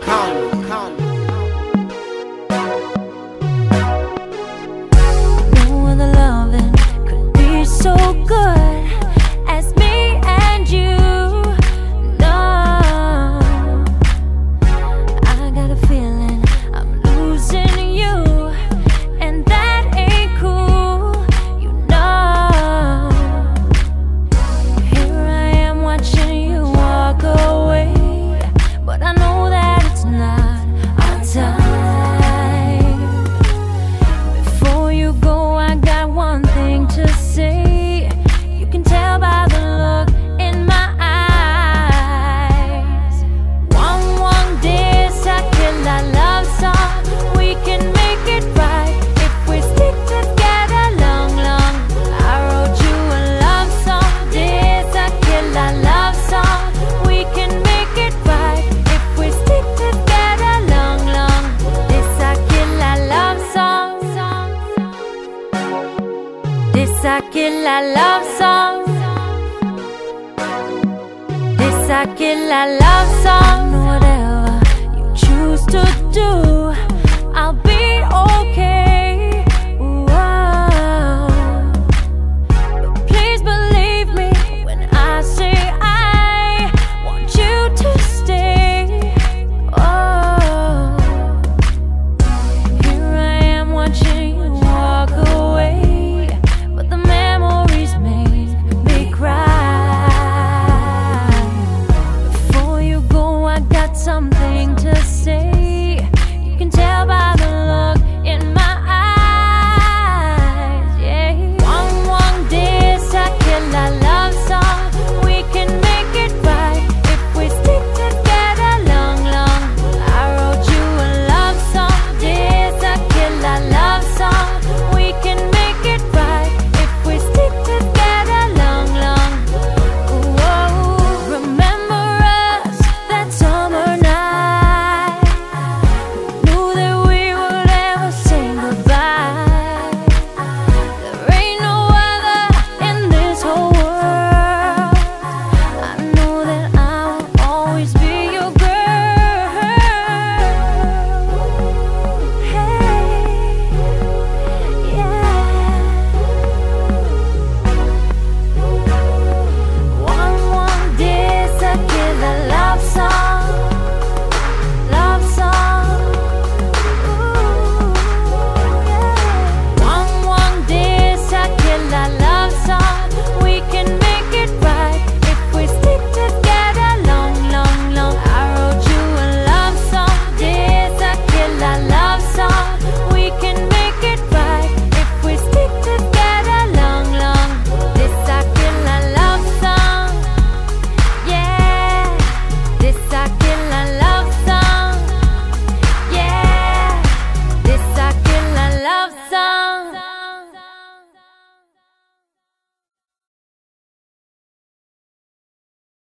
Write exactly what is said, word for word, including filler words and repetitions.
Come, come. No other loving could be so good as me and you. No, I got a feeling I'm losing you, and that ain't cool, you know. Here I am watching you walk away, but I know that it's not our time. Before you go, I got one thing to say. You can tell by the look in my eyes. One, one this, I kill our love song. We can make it right if we stick together long, long. I wrote you a love song. This, I kill our love song. We can make it right if we stick together long, long. This, I kill our love song. This, I kill our love song. This, I kill our love song. Whatever you choose to do,